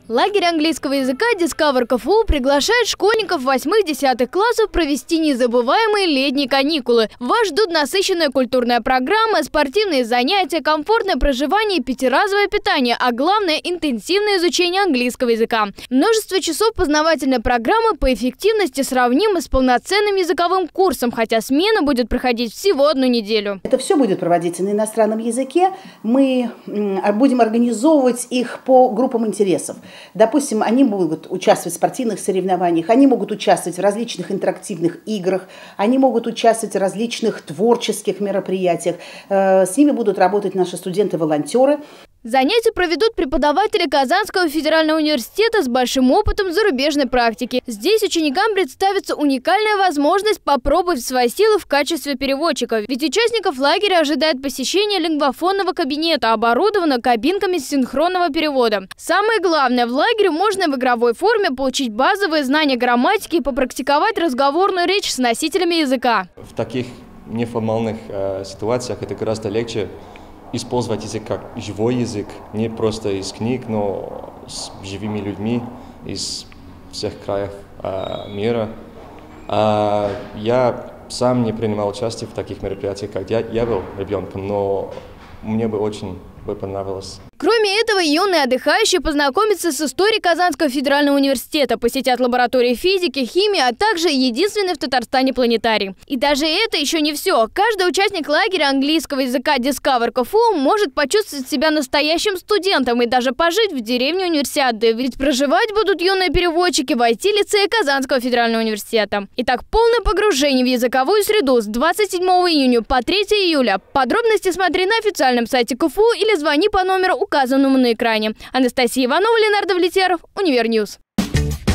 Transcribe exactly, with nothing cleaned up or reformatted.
Лагерь английского языка Discover КФУ приглашает школьников восьмых-десятых классов провести незабываемые летние каникулы. Вас ждут насыщенная культурная программа, спортивные занятия, комфортное проживание и пятиразовое питание, а главное – интенсивное изучение английского языка. Множество часов познавательной программы по эффективности сравнимы с полноценным языковым курсом, хотя смена будет проходить всего одну неделю. Это все будет проводиться на иностранном языке. Мы будем организовывать их по группам интересов. Допустим, они могут участвовать в спортивных соревнованиях, они могут участвовать в различных интерактивных играх, они могут участвовать в различных творческих мероприятиях. С ними будут работать наши студенты-волонтеры. Занятия проведут преподаватели Казанского федерального университета с большим опытом зарубежной практики. Здесь ученикам представится уникальная возможность попробовать свои силы в качестве переводчика. Ведь участников лагеря ожидает посещение лингвофонного кабинета, оборудованного кабинками синхронного перевода. Самое главное, в лагере можно в игровой форме получить базовые знания грамматики и попрактиковать разговорную речь с носителями языка. В таких неформальных э, ситуациях это гораздо легче использовать язык как живой язык, не просто из книг, но с живыми людьми из всех краев э, мира. А я сам не принимал участие в таких мероприятиях, когда я был ребенком, но мне бы очень бы понравилось. Кроме этого, юные отдыхающие познакомятся с историей Казанского федерального университета, посетят лаборатории физики, химии, а также единственный в Татарстане планетарий. И даже это еще не все. Каждый участник лагеря английского языка Discover КФУ может почувствовать себя настоящим студентом и даже пожить в деревне универсиады. Ведь проживать будут юные переводчики в ай ти-лицее Казанского федерального университета. Итак, полное погружение в языковую среду с двадцать седьмого июня по третьего июля. Подробности смотри на официальном сайте КФУ или звони по номеру, указанному на экране. Анастасия Иванова, Ленардо Влетьяров, Универньюз.